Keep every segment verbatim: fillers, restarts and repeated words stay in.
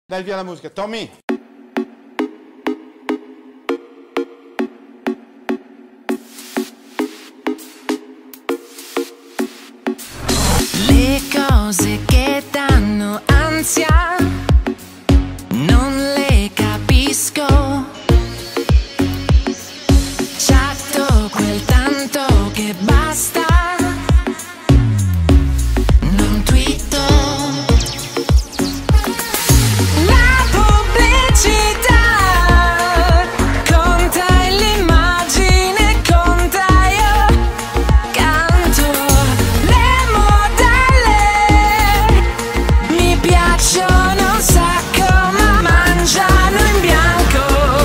Dai via la musica, Tommy! Le cose che danno ansia non le capisco. Chatto quel tanto che basta. Non twitto. La pubblicità conta e l'immagine conta. Io canto. Le modelle mi piacciono un sacco ma mangiano in bianco.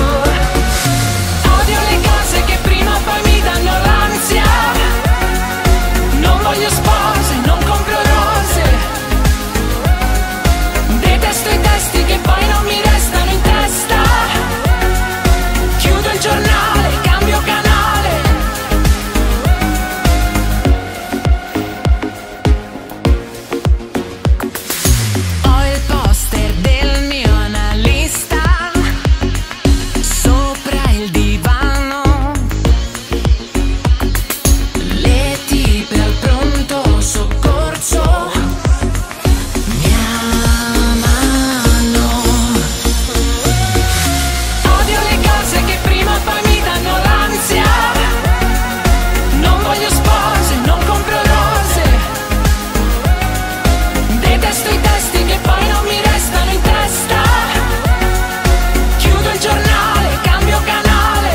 Odio le cose che prima o poi mi danno l'ansia. Non voglio spose, non compro rose. Detesto i testi che poi non mi restano in testa. Chiudo il giornale, cambio canale. Ho il poster del mio analista sopra il divano. Le tipe al pronto soccorso mi amano. Odio le cose che prima o poi mi danno l'ansia. Non voglio spose, non compro rose. Detesto i testi che poi non mi restano in testa. Chiudo il giornale, cambio canale.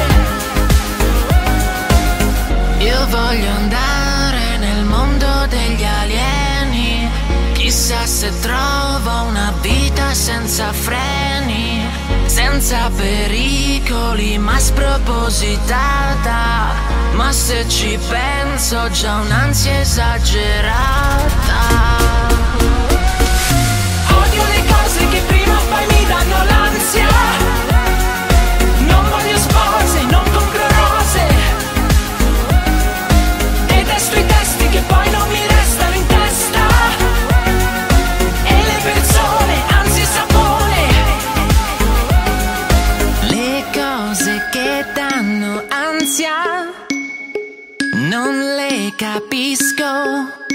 Io voglio andare nel mondo degli alieni. Chissà se trovo una vita senza freni, senza pericoli, ma spropositata. Ma se ci penso ho già un'ansia esagerata. Odio le cose che prima o poi mi danno l'ansia. Non voglio spose, non compro rose. Detesto i testi che poi non mi restano in testa. E le persone, anzi sapone. Le cose che danno ansia non le capisco.